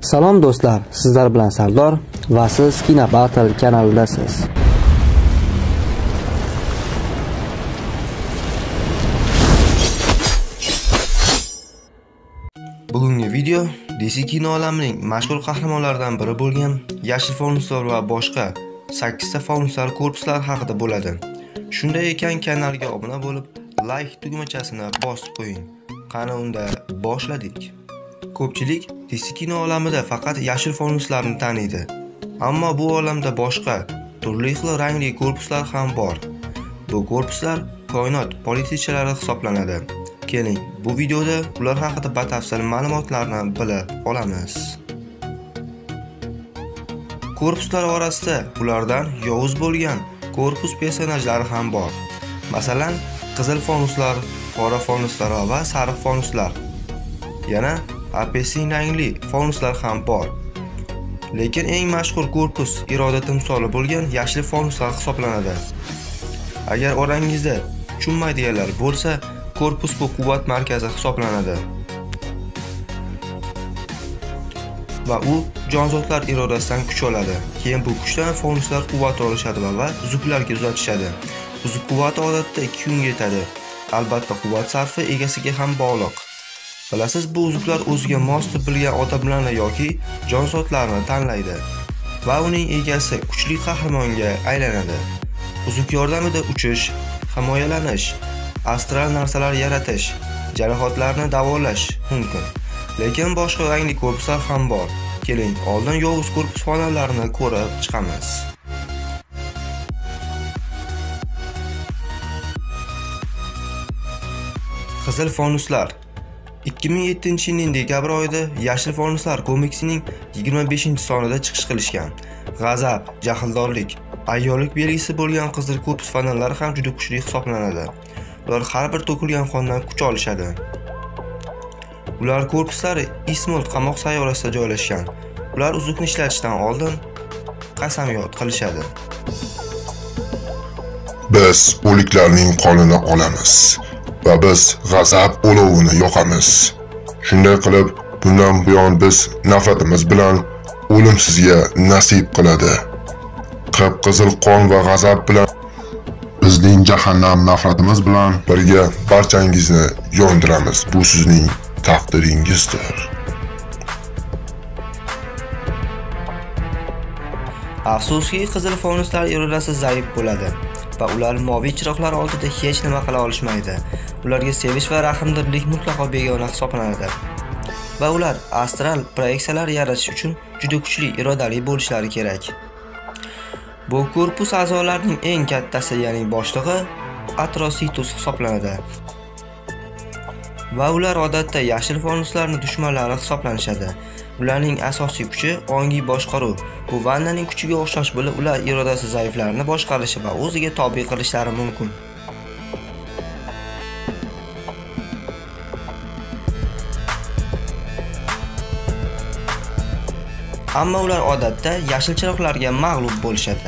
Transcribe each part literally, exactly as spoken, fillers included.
Salom do'stlar, sizlar bilan Sardor va siz Kino Battle kanalidasiz. Bugungi video D C kino olamining mashhur qahramonlaridan biri bo'lgan yashil fonuslar va boshqa sakkiz ta fonuslar korpuslar haqida bo'ladi. Shunday ekan, kanalga obuna bo'lib, like tugmachasini bosib qo'ying. Qani unda boshladik. Ko'pchilik D C kino olamida faqat yashil fonuslarni taniydi. Ammo bu olamda boshqa turli xil rangli korpuslar ham bor. Bu korpuslar koinot politichalari hisoblanadi. Keling, bu videoda ular haqida batafsil ma'lumotlarni bilib olamiz. Korpuslar orasida ulardan yovuz bo'lgan korpus personajlari ham bor. Masalan, qizil fonuslar, qora fonuslar va sariq fonuslar. Yana apelsin rangli fonuslar ham bor. Lekin eng mashhur korpus iroda timsoli bo'lgan yashil fonuslar hisoblanadi. Agar orangizda tushunmaydiganlar bo'lsa, korpus bu quvvat markazi hisoblanadi. Va u jonzotlar irodasidan kuch oladi. Keyin bu kuchdan fonuslar quvvat olishadi va uzuklarga uzatishadi. Uzuk quvvati odatda ikki kunga yetadi. Albatta quvvat sarfi egasiga ham bog'liq. Bilasiz, bu uzuklar o'ziga mos bilgan odamlarni yoki jonzotlarni tanlaydi va uning egasi kuchli qahramonga aylanadi. Uzuk yordamida uchish, himoyalanish, astral narsalar yaratish, jarohatlarni davolash mumkin. Lekin boshqa rangli korpuslar ham bor. Keling, oldin yovuz korpus fonalarini ko'rib chiqamiz. Qizil fonuslar. ikki ming yettinchi yilning dekabr oyida Yashil fonuslar komiksining yigirma beshinchi sonida chiqish qilishgan. G'azab, jahldorlik, ayyorlik belgisi bo'lgan qizil korpus fonallari ham juda kuchli hisoblanadi. Ular har bir to'kilgan qondan kuch olishadi. Ular korpuslari Ismold qamoq sayyorasida joylashgan. Ular uzukni ishlatishdan oldin qasamyod qilishadi. Biz o'liklarning qonini olamiz va biz g'azab olovini yoqamiz. Shunday qilib, bundan buyon biz nafratimiz bilan o'lim sizga nasib qiladi. Qip-qizil qon va g'azab bilan bizning jahannam nafratimiz bilan birga barchangizni yondiramiz. Bu sizning taqdiringizdir. Afsuski, qizil fonuslar irodasi zaif bo'ladi va ular moviy chiroqlar oldida hech nima qila olishmaydi. Ularga sevish va rahmdillik mutlaqo begona hisoblanadi. Va ular astral proyeksiyalar yaratish uchun juda kuchli irodali bo'lishlari kerak. Bu korpus a'zolarining eng kattasi, ya'ni boshlig'i Atrocitus hisoblanadi. Va ular odatda yashil fonuslarning dushmanlari hisoblanishadi. Ularning asosiy kuchi ongiy boshqaruv. Bu vannaning kuchiga o'xshash bo'lib, ular irodasi zaiflarni boshqarishi va o'ziga tobe qilishlari mumkin. Ammo ular odatda yashil chiroqlarga mag'lub bo'lishadi.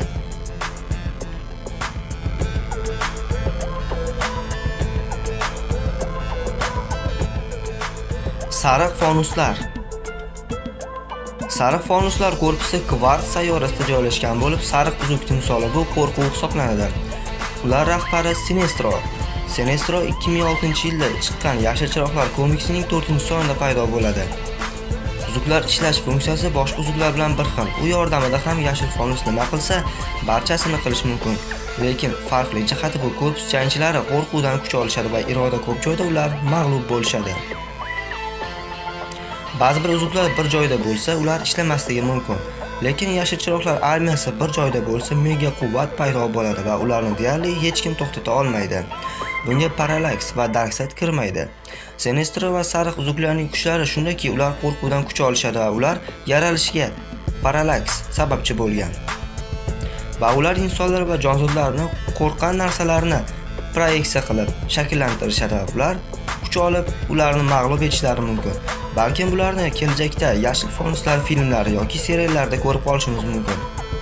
Sariq fonuslar. Sariq fonuslar korpusi kvarts sayyorasida joylashgan bo'lib, sariq uzuk timsoli bu qo'rquv hisoblanadi. Ular rahbari Sinestro. Sinestro ikki ming oltinchi yilda chiqqan Yashil chiroqlar komiksining to'rtinchi sonida paydo bo'ladi. Uzuklar ishlash funksiyasi boshqa uzuklar bilan bir xil. U yordamida ham yashil fonus nima qilsa, barchasini qilish mumkin. Lekin farqli jihati bu korpus jangchilari qo'rquvdan kuch olishadi va iroda ko'p joyda ular mag'lub bo'lishadi. Ba'zi bir uzuklar bir joyda bo'lsa, ular ishlamasligi mumkin. Lekin yashil chiroqlar armiyasi bir joyda bo'lsa, mega quvvat paydo bo'ladi va ularni deyarli hech kim to'xtata olmaydi. Bunga Parallax va Darkseid kirmaydi. Sinestro va sariq uzuklarning kuchlari shundaki, ular qo'rquvdan kuch olishadi va ular yaralishiga Parallax sababchi bo'lgan. Va ular insonlar va jonzotlarni qo'rqqan narsalarni proyeksiya qilib shakllantirishadi. Ular kuch olib, ularni mag'lub etishlari mumkin. Balkim bularni kelajakda yashil fonuslar filmlari yoki seriallarda ko'rib qolishimiz mumkin.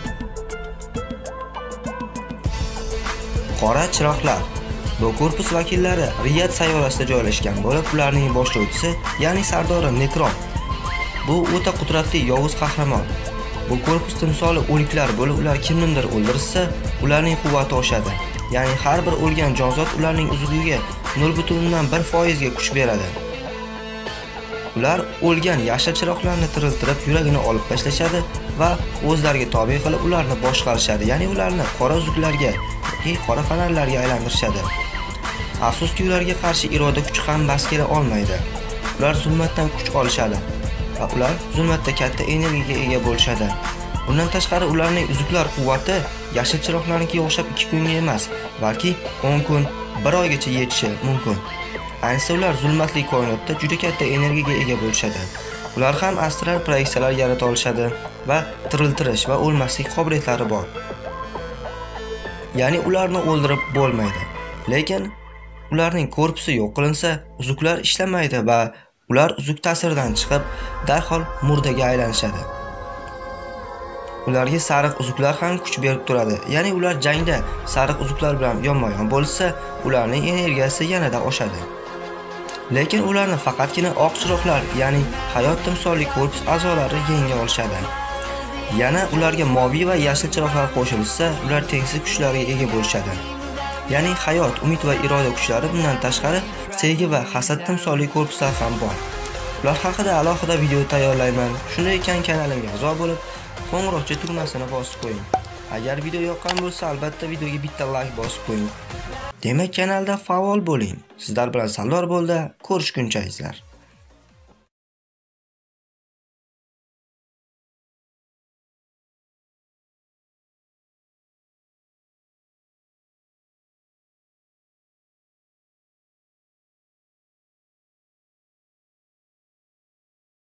Qora chiroqlar. Bu korpus vakillari Riyad sayyorasida joylashgan bo'lib, ularning boshlovchisi, ya'ni sardori Nekron. Bu o'ta qudratli yovuz qahramon. Bu korpus timsoli o'liklar bo'lib, ular kimnidir o'ldirsa, ularning quvvati oshadi. Ya'ni har bir o'lgan jonzot ularning uzug'iga nol butun o'ndan bir foiz ga kuch beradi. Ular o'lgan yashil chiroqlarni tiriltirib, yuragini olib tashlashadi va o'zlariga tobe qilib ularni boshqarishadi. Ya'ni ularni qora uzuklarga, yoki qora fonarlarga aylantirishadi. Afsuski, ularga qarshi iroda kuchi ham bas kela olmaydi. Ular zulmatdan kuch olishadi va ular zulmatda katta energiyaga ega bo'lishadi. Bundan tashqari ularning uzuklar quvvati yashil chiroqlarnikiga o'xshab ikki kunga emas, balki o'n kun, bir oygacha yetishi mumkin. Ayniqsa ular zulmatli koinotda juda katta energiyaga ega bo'lishadi. Ular ham astral proyeksiyalar yarata olishadi va tiriltirish va o'lmaslik qobiliyatlari bor. Ya'ni ularni o'ldirib bo'lmaydi. Lekin ularning korpusi yo'q qilinsa, uzuklar ishlamaydi va ular uzuk ta'siridan chiqib, darhol murdaga aylanishadi. Ularga sariq uzuklar ham kuch berib turadi. Ya'ni ular jangda sariq uzuklar bilan yonma-yon bo'lsa, ularning energiyasi yanada oshadi. Lekin ularni faqatgina oq chiroqlar, ya'ni hayot timsoli korpus a'zolari yenga olishadi. Yana ularga moviy va yashil chiroqlar qo'shilsa, ular tengsiz kuchlarga ega bo'lishadi. Ya'ni hayot, umid va iroda kuchlari, bundan tashqari sevgi va hasad timsoli korpuslar ham bor. Ular haqida alohida video tayyorlayman. Shunday ekan, kanalimga a'zo bo'lib, qo'ng'iroqcha tugmasini bosib qo'ying. Agar video yoqqan bo'lsa, albatta videoga bitta like bosib qo'ying. Demak, kanalda faol bo'ling. Sizlar bilan Sardor bo'ldi. Ko'rishguncha izlar.